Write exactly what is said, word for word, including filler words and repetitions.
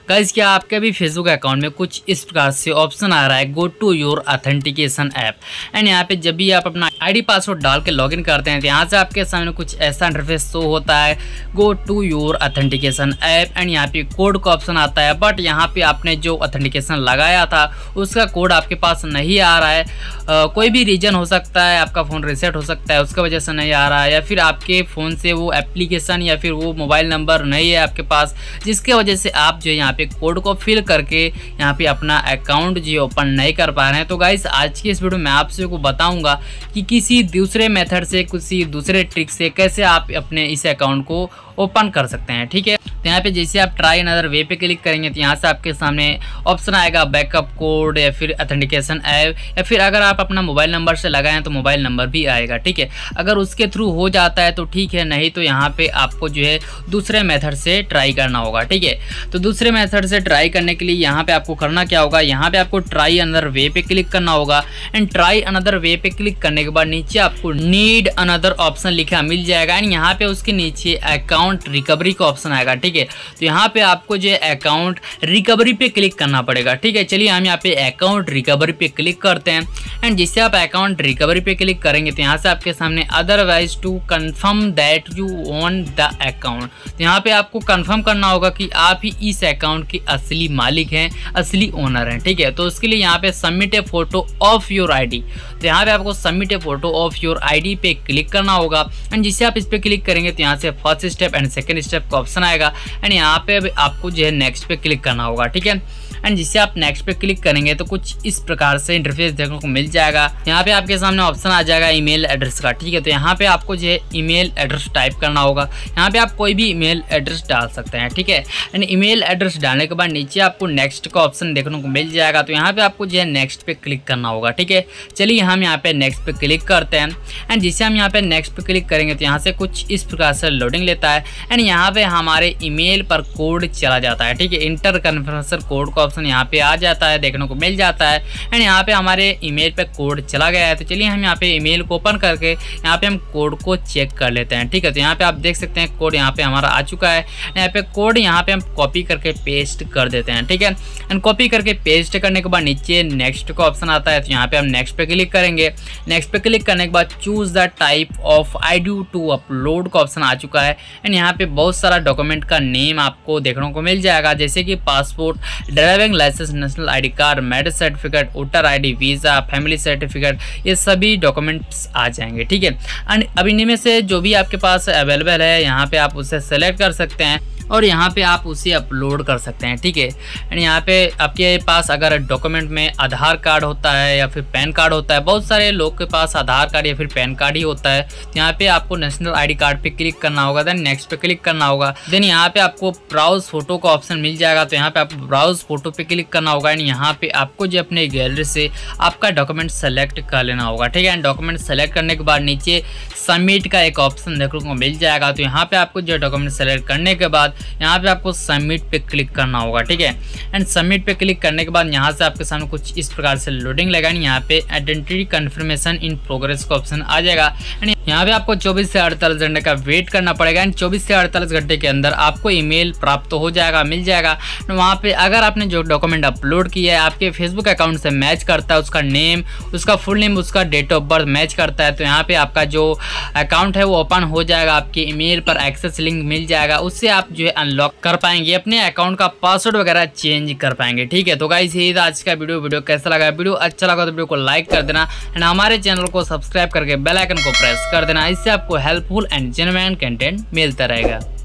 Guys क्या आपके भी फेसबुक अकाउंट में कुछ इस प्रकार से ऑप्शन आ रहा है go to your authentication app and यहाँ पे जब भी आप अपना आईडी पासवर्ड डाल के लॉगिन करते हैं तो यहाँ से आपके सामने कुछ ऐसा इंटरफेस शो होता है go to your authentication app and यहाँ पे कोड का ऑप्शन आता है। बट यहाँ पे आपने जो ऑथेंटिकेशन लगाया था उसका कोड आपके पास नहीं आ रहा है। आ, कोई भी रीजन हो सकता है, आपका फ़ोन रीसेट हो सकता है उसका वजह से नहीं आ रहा है, या फिर आपके फ़ोन से वो एप्लीकेशन या फिर वो मोबाइल नंबर नहीं है आपके पास, जिसके वजह से आप जो यहाँ पे कोड को फिल करके यहाँ पे अपना अकाउंट जो ओपन नहीं कर पा रहे हैं। तो गाइस आज की इस वीडियो में आपसे को बताऊंगा कि किसी दूसरे मेथड से, किसी दूसरे ट्रिक से कैसे आप अपने इस अकाउंट को ओपन कर सकते हैं। ठीक है, तो यहाँ पे जैसे आप ट्राई अनदर वे पे क्लिक करेंगे तो यहाँ से आपके सामने ऑप्शन आएगा बैकअप कोड या फिर ऑथेंटिकेशन ऐप, या फिर अगर आप अपना मोबाइल नंबर से लगाएं तो मोबाइल नंबर भी आएगा। ठीक है, अगर उसके थ्रू हो जाता है तो ठीक है, नहीं तो यहाँ पे आपको जो है दूसरे मेथड से ट्राई करना होगा। ठीक है, तो दूसरे मेथड से ट्राई करने के लिए यहाँ पे आपको करना क्या होगा, यहाँ पे आपको ट्राई अनदर वे पे क्लिक करना होगा एंड ट्राई अनदर वे पे क्लिक करने के बाद नीचे आपको नीड अनदर ऑप्शन लिखा मिल जाएगा एंड यहाँ पे उसके नीचे अकाउंट रिकवरी का ऑप्शन आएगा। ठीक है, तो यहाँ पे आपको जो है अकाउंट रिकवरी पे क्लिक करना पड़ेगा। ठीक है, चलिए हम यहाँ पे अकाउंट रिकवरी पे क्लिक करते हैं एंड जिससे आप अकाउंट रिकवरी पे क्लिक करेंगे तो यहाँ से आपके सामने otherwise to confirm that you own the account, तो यहाँ पे आपको कंफर्म करना होगा कि आप ही इस अकाउंट के असली मालिक हैं, असली ओनर हैं। ठीक है, तो उसके लिए यहाँ पे submit a photo of your ID, तो यहाँ पे आपको submit a photo of your ID पे क्लिक करना होगा एंड जिससे आप इस पे क्लिक करेंगे तो यहाँ से first step and second step का ऑप्शन आएगा एंड यहाँ पे आपको जो है नेक्स्ट पे क्लिक करना होगा। ठीक है, एंड जिससे आप नेक्स्ट पे क्लिक करेंगे तो कुछ इस प्रकार से इंटरफेस देखने को मिल जाएगा। यहाँ पे आपके सामने ऑप्शन आ जाएगा ईमेल एड्रेस का। ठीक है, तो यहाँ पे आपको जो है ईमेल एड्रेस टाइप करना होगा। यहाँ पे आप कोई भी ईमेल एड्रेस डाल सकते हैं। ठीक है, एंड ईमेल एड्रेस डालने के बाद नीचे आपको नेक्स्ट का ऑप्शन देखने को मिल जाएगा, तो यहाँ पे आपको जो है नेक्स्ट पे क्लिक करना होगा। ठीक है, चलिए हम यहाँ पे नेक्स्ट पे क्लिक करते हैं एंड जिससे हम यहाँ पे नेक्स्ट पे क्लिक करेंगे तो यहाँ से कुछ इस प्रकार से लोडिंग लेता है एंड यहाँ पे हमारे ईमेल पर कोड चला जाता है। ठीक है, इंटर कन्फर्मेशन कोड का ऑप्शन यहाँ पे आ जाता है, देखने को मिल जाता है एंड यहाँ पे हमारे ईमेल पे कोड चला गया है। तो चलिए हम यहाँ पे ईमेल को ओपन करके यहाँ पे हम कोड को चेक कर लेते हैं। ठीक है, तो यहाँ पे आप देख सकते हैं कोड यहाँ पे हमारा आ चुका है। यहाँ पे कोड यहाँ पे हम कॉपी करके पेस्ट कर देते हैं। ठीक है, एंड कॉपी करके पेस्ट करने के बाद नीचे नेक्स्ट का ऑप्शन आता है, तो यहाँ पे हम नेक्स्ट पे क्लिक करेंगे। नेक्स्ट पे क्लिक करने के बाद choose the type of ID to upload का ऑप्शन आ चुका है एंड यहाँ पे बहुत सारा डॉक्यूमेंट का नेम आपको देखने को मिल जाएगा, जैसे कि passport, driving licence, national ID card, marriage certificate, voter ID, visa, family certificate, ये सभी डॉक्यूमेंट्स आ जाएंगे। ठीक है, एंड अब इनमें से जो भी आपके पास अवेलेबल है यहाँ पे आप उसे सेलेक्ट कर सकते हैं और यहाँ पे आप उसे अपलोड कर सकते हैं। ठीक है, एंड यहाँ पे आपके पास अगर डॉक्यूमेंट में आधार कार्ड होता है या फिर पैन कार्ड होता है, बहुत सारे लोग के पास आधार कार्ड या फिर पैन कार्ड ही होता है, तो यहाँ पे आपको नेशनल आईडी कार्ड पे क्लिक करना होगा, देन नेक्स्ट पे क्लिक करना होगा। देन यहाँ पे आपको ब्राउज फोटो का ऑप्शन मिल जाएगा, तो यहाँ पे आपको ब्राउज फोटो पे क्लिक करना होगा एंड यहाँ पे आपको जो अपने गैलरी से आपका डॉक्यूमेंट सेलेक्ट कर लेना होगा। ठीक है, एंड डॉक्यूमेंट सेलेक्ट करने के बाद नीचे सबमिट का एक ऑप्शन देखने को मिल जाएगा, तो यहाँ पे आपको जो डॉक्यूमेंट सेलेक्ट करने के बाद यहाँ पे आपको सबमिट पे क्लिक करना होगा। ठीक है, एंड सबमिट पे क्लिक करने के बाद यहाँ से आपके सामने कुछ इस प्रकार से लोडिंग लगाएंगे। यहाँ पे आइडेंटिटी कंफर्मेशन इन प्रोग्रेस का ऑप्शन आ जाएगा एंड यहाँ पे आपको चौबीस से अड़तालीस घंटे का वेट करना पड़ेगा एंड चौबीस से अड़तालीस घंटे के अंदर आपको ईमेल प्राप्त हो जाएगा, मिल जाएगा। वहाँ पे अगर आपने जो डॉक्यूमेंट अपलोड किया है आपके फेसबुक अकाउंट से मैच करता है, उसका नेम, उसका फुल नेम, उसका डेट ऑफ बर्थ मैच करता है, तो यहाँ पे आपका जो अकाउंट है वो ओपन हो जाएगा, आपके ईमेल पर एक्सेस लिंक मिल जाएगा, उससे आप जो है अनलॉक कर पाएंगे, अपने अकाउंट का पासवर्ड वगैरह चेंज कर पाएंगे। ठीक है, तो गाइस ये था आज का वीडियो। वीडियो कैसा लगा, वीडियो अच्छा लगा तो वीडियो को लाइक कर देना एंड हमारे चैनल को सब्सक्राइब करके बेल आइकन को प्रेस कर देना, इससे आपको हेल्पफुल एंड जेन्युइन कंटेंट मिलता रहेगा।